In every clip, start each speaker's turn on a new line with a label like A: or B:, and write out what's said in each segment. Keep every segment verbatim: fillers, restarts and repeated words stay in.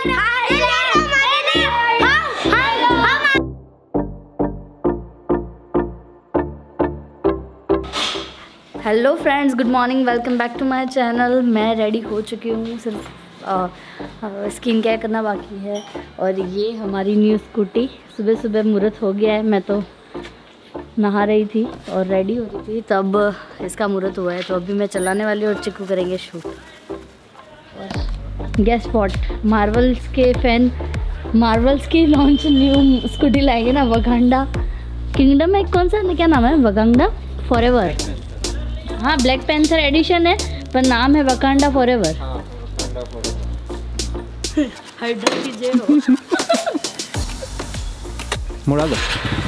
A: Hello friends, good morning, welcome back to my channel. मैं ready हो चुकी हूँ, सिर्फ स्किन केयर करना बाकी है। और ये हमारी न्यू स्कूटी, सुबह सुबह मुहूर्त हो गया है। मैं तो नहा रही थी और रेडी हो रही थी, तब इसका मुहूर्त हुआ है। तो अभी मैं चलाने वाली हूँ और चिक्कू करेंगे शूट। और गेस व्हाट, मार्वल्स के फैन मार्वल्स की लॉन्च न्यू स्कूटी लाएंगे ना, वकांडा किंगडम है, कौन सा, क्या नाम है, वकांडा फॉरएवर। हाँ, ब्लैक पैंथर एडिशन है पर नाम है वकांडा फॉरएवर। हाइड्रा की जय हो।
B: मुड़ा दो।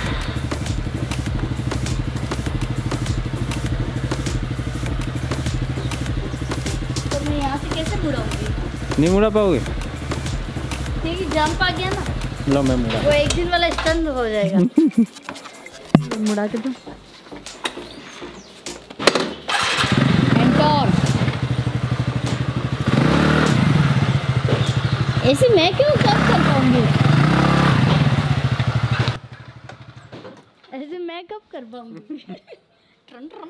A: तो मैं यहाँ से कैसे मुड़ाऊंगी?
B: नहीं मुड़ा पाओगे,
A: क्योंकि जंप आ गया ना।
B: लो मैं मुड़ा।
A: वो एक दिन वाला स्टंट हो जाएगा। तो मुड़ा के दो। ऐसे मैं क्यों कब कर पाऊंगी? ऐसे मैं कब कर पाऊंगी? ट्रन ट्रन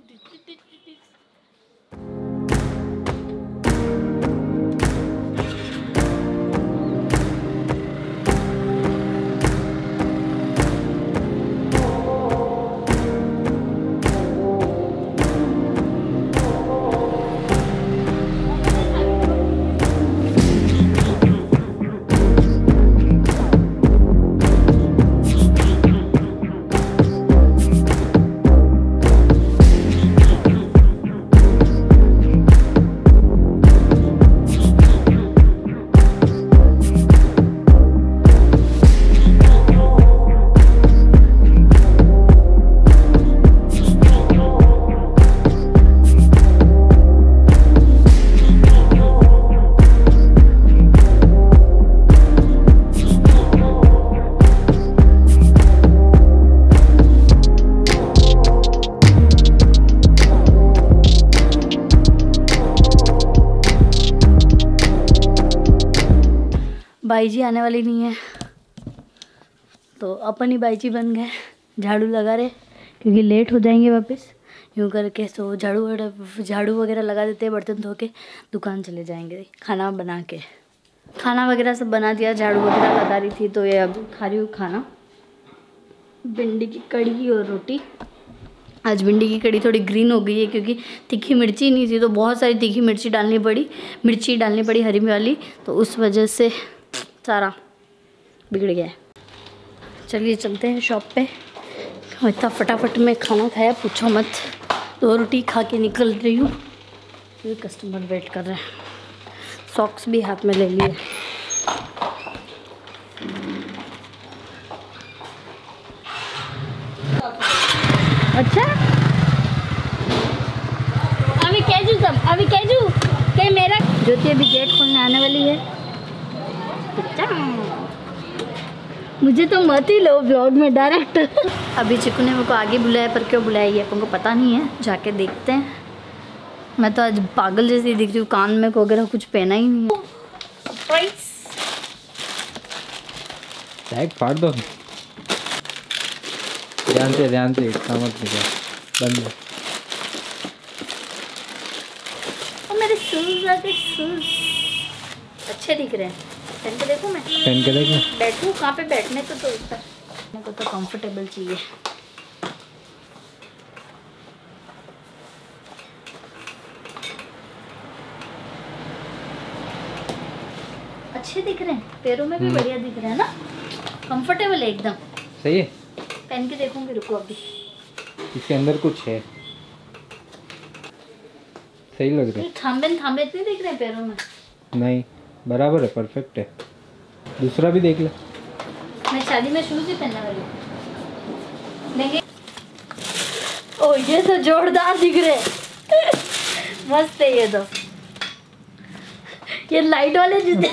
A: बाई जी आने वाली नहीं है तो अपन ही बाई जी बन गए। झाड़ू लगा रहे क्योंकि लेट हो जाएंगे वापस। यूँ करके तो झाड़ू वगैरह झाड़ू वगैरह लगा देते हैं, बर्तन धो के दुकान चले जाएंगे। खाना बना के खाना वगैरह सब बना दिया, झाड़ू वगैरह लगा रही थी। तो ये अब खा रही हूँ खाना, भिंडी की कड़ी और रोटी। आज भिंडी की कड़ी थोड़ी ग्रीन हो गई है क्योंकि तीखी मिर्ची नहीं थी, तो बहुत सारी तीखी मिर्ची डालनी पड़ी मिर्ची डालनी पड़ी हरी वाली, तो उस वजह से सारा बिगड़ गया है। चलिए चलते हैं शॉप पे। इतना फटाफट में खाना खाया पूछो मत। दो रोटी खा के निकल रही हूँ, फिर कस्टमर वेट कर रहे हैं। सॉक्स भी हाथ में ले लिए। अच्छा अभी कैजू सब अभी कैजू क्या मेरा ज्योति अभी गेट खोलने आने वाली है। मुझे तो मत ही लो ब्लॉग में डायरेक्ट। अभी चिकू ने मेरे को आगे बुलाया, पर क्यों बुलाया ये अपन को पता नहीं है, जाके देखते हैं। मैं तो आज पागल जैसी दिख रही हूँ, कान में वगैरह कुछ पहना ही नहीं है।
B: टैग फाड़ दो, ध्यान से ध्यान से मत निकाल, बंद।
A: और मेरे शूज आके शूज अच्छे दिख रहे हैं। पहन के देखूं मैं?
B: पहन के देखो।
A: बैठूं कहाँ पे? बैठने को तो ऊपर, मेरे को तो कंफर्टेबल चाहिए। अच्छे दिख रहे हैं, पैरों में भी बढ़िया दिख रहे हैं ना, कंफर्टेबल है एकदम।
B: सही है,
A: पहन के देखूंगी, रुको अभी।
B: इसके अंदर कुछ है, सही लग रहा है।
A: थांबे थांबे इतने दिख रहे हैं पैरों में?
B: नहीं, बराबर है, परफेक्ट है। दूसरा भी देख ले।
A: मैं शादी में शूज ही पहनने वाली हूँ। लेंगे। ओ ये तो जोरदार दिख रहे हैं। मस्त है ये तो। ये लाइट वाले जूते।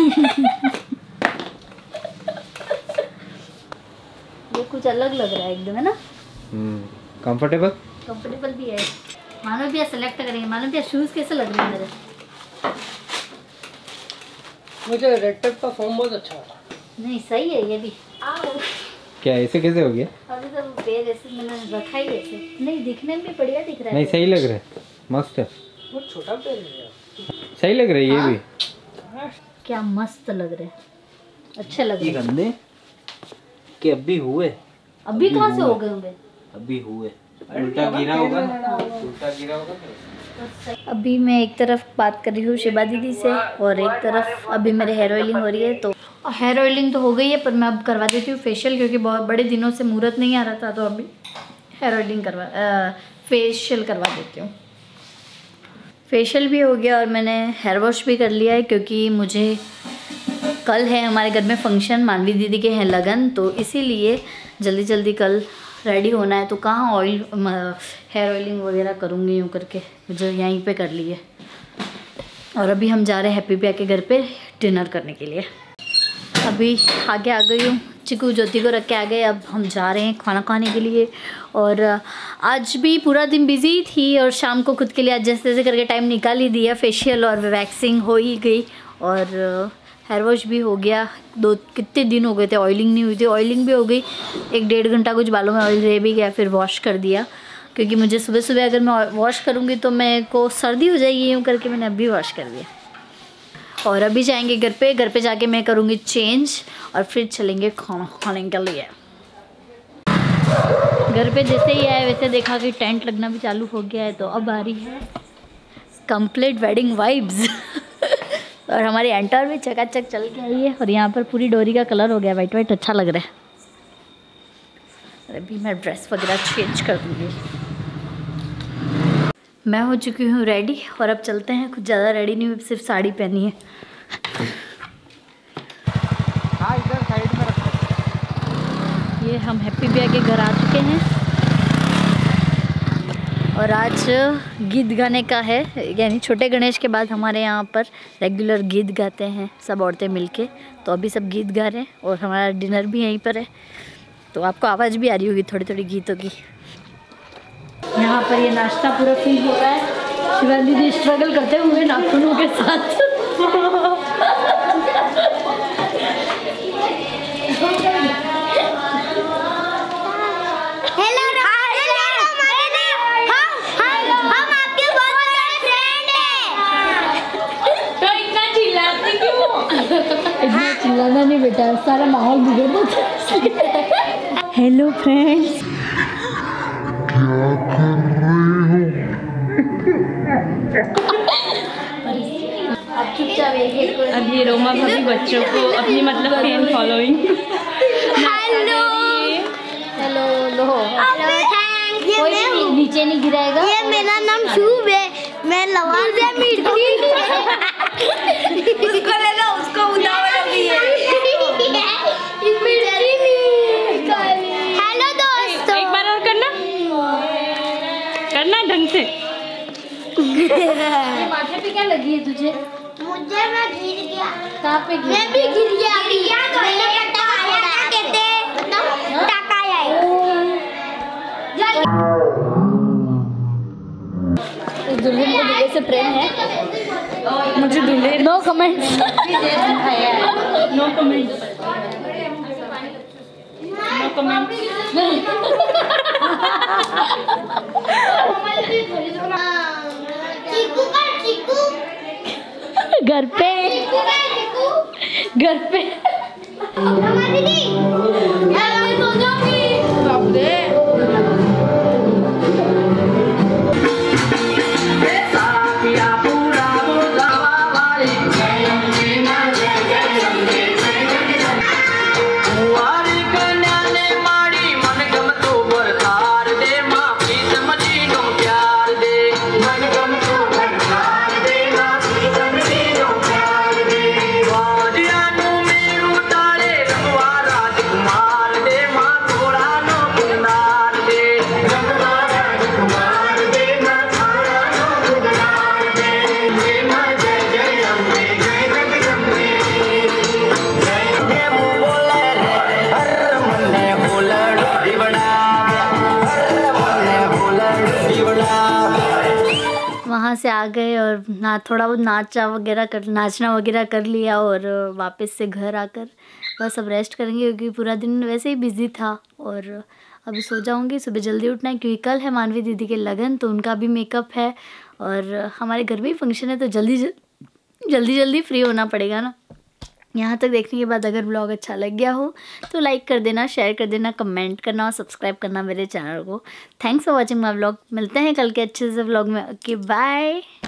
A: ये कुछ अलग लग रहा है एकदम, है ना?
B: हम्म, कंफर्टेबल
A: कंफर्टेबल भी है। मानो भैया सेलेक्ट करेंगे। मानो भैया शूज कैसे लग रहे हैं मेरे?
C: मुझे रेड टेप का फॉर्म बहुत अच्छा लगा।
A: नहीं सही है ये भी। आओ
B: क्या ऐसे कैसे हो गया?
A: अभी तो पैर ऐसे मैंने रखा ही ऐसे। नहीं दिखने में भी बढ़िया दिख रहा है।
B: नहीं सही लग रहा है, मस्त है।
C: बहुत छोटा पैर है।
B: सही लग रहा है ये भी।
A: क्या मस्त लग रहे हैं, अच्छे लग रहे हैं।
B: गंदे कि अभी हुए?
A: अभी कहाँ से हो गए होंगे?
B: अभी हुए। उल्टा गिरा होगा ना, उल्टा गिरा होगा।
A: अभी मैं एक तरफ बात कर रही हूँ शिबा दीदी से और एक तरफ अभी मेरे हेयर ऑयलिंग हो रही है। तो हेयर ऑयलिंग तो हो गई है पर मैं अब करवा देती हूँ फेशियल, क्योंकि बहुत बड़े दिनों से मुहूर्त नहीं आ रहा था। तो अभी हेयर ऑयलिंग करवा फेशियल करवा देती हूँ। फेशियल भी हो गया और मैंने हेयर वॉश भी कर लिया है, क्योंकि मुझे कल है हमारे घर में फंक्शन, मानवी दीदी के हैं लगन, तो इसीलिए जल्दी जल्दी कल रेडी होना है। तो कहाँ ऑयल हेयर ऑयलिंग वगैरह करूँगी, यूँ करके मुझे यहीं पे कर लिए। और अभी हम जा रहे हैं हैप्पी भैया के घर पे डिनर करने के लिए। अभी आगे आ गई हूँ, चिकू ज्योति को रख के आ गए। अब हम जा रहे हैं खाना खाने के लिए। और आज भी पूरा दिन बिजी थी और शाम को खुद के लिए जैसे तैसे करके टाइम निकाल ही दिया। फेशियल और वैक्सिंग हो ही गई और हेयर वॉश भी हो गया। दो कितने दिन हो गए थे ऑयलिंग नहीं हुई थी, ऑयलिंग भी हो गई। एक डेढ़ घंटा कुछ बालों में ऑयल रह भी गया, फिर वॉश कर दिया, क्योंकि मुझे सुबह सुबह अगर मैं वॉश करूँगी तो मेरे को सर्दी हो जाएगी, यूँ करके मैंने अभी वॉश कर दिया। और अभी जाएंगे घर पे, घर पे जाके मैं करूँगी चेंज और फिर चलेंगे खाना खाने के लिए। घर पे जैसे ही आए वैसे देखा कि टेंट लगना भी चालू हो गया है। तो अब आ रही है कंप्लीट वेडिंग वाइब्स और हमारी एंटर भी चकाचक चल के आई है। और यहाँ पर पूरी डोरी का कलर हो गया वाइट वाइट, अच्छा लग रहा है। अभी मैं ड्रेस वगैरह चेंज कर दूँगी। मैं हो चुकी हूँ रेडी और अब चलते हैं। कुछ ज़्यादा रेडी नहीं हुई, सिर्फ साड़ी पहनी है।
B: हाँ इधर साइड में रखो।
A: ये हम हैप्पी भैया के घर आ चुके हैं और आज गीत गाने का है, यानी छोटे गणेश के बाद हमारे यहाँ पर रेगुलर गीत गाते हैं सब औरतें मिलके। तो अभी सब गीत गा रहे हैं और हमारा डिनर भी यहीं पर है। तो आपको आवाज़ भी आ रही होगी थोड़ी थोड़ी गीतों की। यहाँ पर ये नाश्ता पूरा फिल हो रहा है। शिवा दीदी स्ट्रगल करते हुए नाखूनों के साथ इतना चिल्लाना नहीं बेटा, सारा माहौल बिगड़ देता। हेलो फ्रेंड्स,
D: क्या कर रहे
A: आप चुपचाप एक
E: अब ये रोमा भाभी बच्चों को अपनी मतलब फैन फॉलोइंग
A: हेलो हेलो लो कोई भी नीचे नहीं गिराएगा।
F: ये मेरा नाम शुभ है, मैं लवाल से मिर्ची उसको ले लो, उसको उतावल हो गई है। हेलो दोस्तों,
E: एक बार और करना करना ढंग से।
A: ये माथे पे क्या लगी है तुझे?
F: मुझे मैं गिर गया।
A: कहाँ पे गिरी?
F: मैं भी गिर गया। गिर गया तो ये टका कहते हैं, टका
A: इस दुल्हन को दूल्हे से प्रेम है।
E: मुझे दूल्हे
A: no comment.
E: No comment no comment.
F: Chikoo का चीकू
A: घर पे घर पे
F: हमारी दीदी मैं सो जाऊंगी।
A: वहाँ से आ गए और ना थोड़ा बहुत नाचा वगैरह कर नाचना वगैरह कर लिया और वापस से घर आकर बस अब रेस्ट करेंगे क्योंकि पूरा दिन वैसे ही बिज़ी था। और अभी सो जाऊँगी, सुबह जल्दी उठना है क्योंकि कल है मानवी दीदी के लगन, तो उनका भी मेकअप है और हमारे घर में ही फंक्शन है, तो जल्दी जल्दी जल्दी फ्री होना पड़ेगा ना। यहाँ तक देखने के बाद अगर ब्लॉग अच्छा लग गया हो तो लाइक कर देना, शेयर कर देना, कमेंट करना और सब्सक्राइब करना मेरे चैनल को। Thanks for watching my blog. मिलते हैं कल के अच्छे से ब्लॉग में। Okay bye.